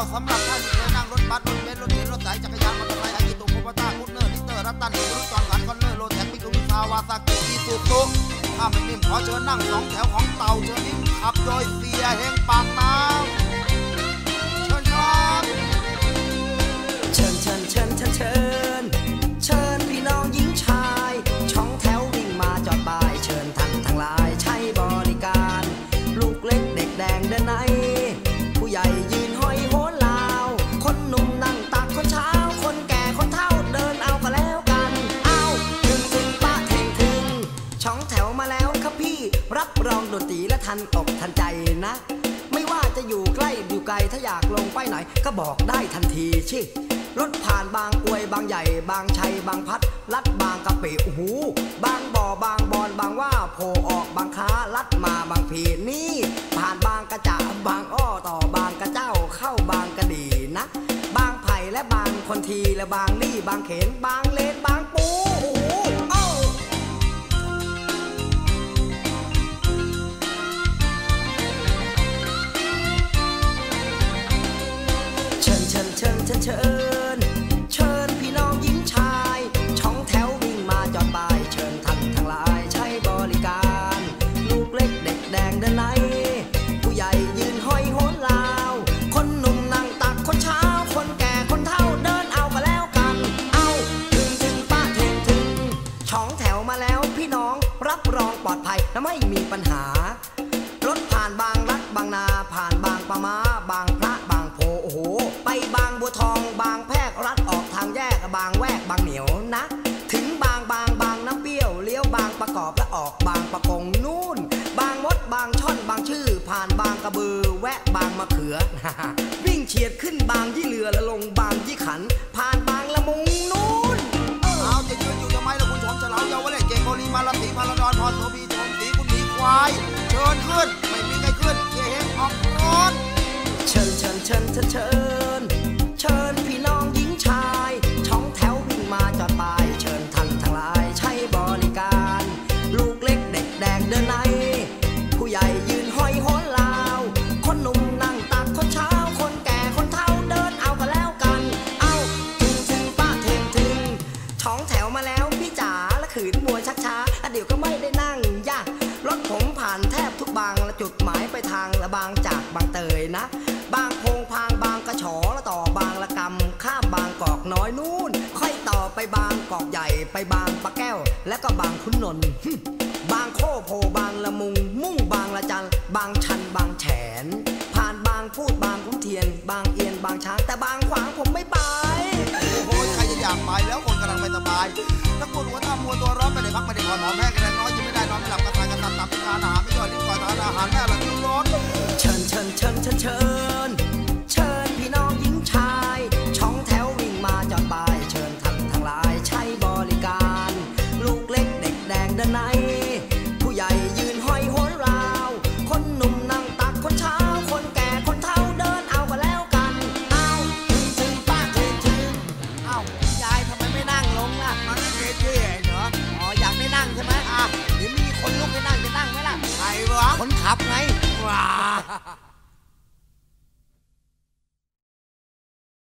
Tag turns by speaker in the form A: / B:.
A: สำหรับท่านที่เคยนั่งรถบัสรถเบนซ์รถเก๋งรถสายจักรยานมอเตอร์ไซค์อากิโตะโคบาต้าคุตเนอร์ลิเตอร์รัตตันรถจอดกันคอนเนอร์โรแท็กมิซูบิชิคาวาซากิอีซูซุถ้าไม่นิ่มขอเชิญนั่งสองแถวของเต่าเชิญนิ่มขับโดยเสียเฮงปากน้ำเชิญครับ
B: เชิญพี่น้องหญิงชายช่องแถววิ่งมาจอดบ่ายเชิญท่านทั้งหลายใช้บริการลูกเล็กเด็กแดงเดินในผู้ใหญ่ยืนห้อยโหนลาวคนหนุ่มนั่งตักคนเช้าคนแก่คนเฒ่าเดินเอาก็แล้วกันเอาถึงป้าเท่งถึงช่องแถวมาแล้วครับพี่รับรองดนตรีและทันอกทันใจนะไม่ว่าจะอยู่ใกล้อยู่ไกลถ้าอยากลงไปไหนก็บอกได้ทันทีชิรถผ่านบางกรวยบางใหญ่บางชัยบางพัดลัดบางกะปิโอ้โหบางบ่อบางบอนบางว่าโผล่ออกบางค้าลัดมาบางพีนี่ผ่านบางกระจ่าบางอ้อต่อบางกระเจ้าเข้าบางกระดีนะบางไผ่และบางคนทีและบางลี่บางเขนบางเลนบางปูโอ้เชิญพี่น้องหญิงชายช่องแถววิ่งมาจอดบ่ายเชิญท่านทั้งหลายใช้บริการลูกเล็กเด็กแดงเดินในผู้ใหญ่ยืนห้อยโหนลาวคนหนุ่มนั่งตักคนเช้าคนแก่คนเฒ่าเดินเอาก็แล้วกันเอาถึงป้าเท่งถึงช่องแถวมาแล้วพี่น้องรับรองปลอดภัยและไม่มีปัญหารถผ่านบางรักบางนาผ่านบางปะมาบางพระบางโพโอ้โหไปบางบัวทองบางแพรกรัดออกทางแยกบางแวกบางเหนียวนะถึงบางน้ำเปี้ยวเลี้ยวบางประกอบและออกบางประกงนู่นบางมดบางช่อนบางชื่อผ่านบางกระบือแวะบางมะเขือ วิ่งเฉียดขึ้นบางยี่เรือและลงบางยี่ขันผ่านบางละมุงนู่น
A: เอาจะยืนอยู่ทำไมล่ะคุณชมเฉลียวเวลเก่งโบลีมาลาตีพาราดอนพอโสบีชมสีคุณหมีควายเชิญขึ้นไม่มีใครขึ้นเฮงออกรถ
B: เชิญพี่น้องหญิงชายช่องแถววิ่งมาจอดบ่ายเชิญท่านทั้งหลายใช้บริการลูกเล็กเด็กแดงเดินในผู้ใหญ่ยืนห้อยโหนลาวคนหนุ่มนั่งตักคนเช้าคนแก่คนเฒ่าเดินเอาก็แล้วกันเอาถึงป้าเท่งถึงช่องแถวมาแล้วพี่จ๋าและขืนมัวชักช้าเดี๋ยวก็ไม่ได้นั่งยากรถผมผ่านแทบทุกบางและจุดหมายไปทางละบางจากบางเตยนะบางโพงพางบางกระฉอและต่อบางละกำข้ามบางกอกน้อยนู่นค่อยต่อไปบางกอกใหญ่ไปบางปะแก้วและก็บางขุนนนท์บางโคโพบางละมุงมุ่งบางละจันบางชันบางแฉนผ่านบางพูดบางคุ้มเทียนบางเอียนบางช้างแต่บางขวางผมไม่ไป
A: โอ้โหใครจะอยากไปแล้วคนกำลังไปสบายถ้าปวดหัวทำมัวตัวร้อนไม่ได้พักไม่ได้ผ่อนหอมแห้งกันน้อยกินไม่ได้นอนไม่หลับกระทายกระตับตับทานอาหารไม่ย่อยลิ้นก่อยทานอาหารแม่หลังยุ่งร้อน
B: เชิญพี่น้องหญิงชายช่องแถววิ่งมาจอดบ่ายเชิญท่านทั้งหลายใช้บริการลูกเล็กเด็กแดงเดินในผู้ใหญ่ยืนห้อยโหนราวคนหนุ่มนั่งตักคนเช้าคนแก่คนเฒ่าเดินเอาก็แล้วกันเอาถึงป้าเท่งถึงเอายายทำไมไม่นั่งลงล่ะ
A: มันไม่เท่ๆเหรอ
B: อ๋ออยากได้นั่งใช่ไหม
A: เดี๋ยวมีคนลุกให้นั่งจะนั่งไหมล่ะ
B: ใครวะ
A: คนขับไง
B: ว้า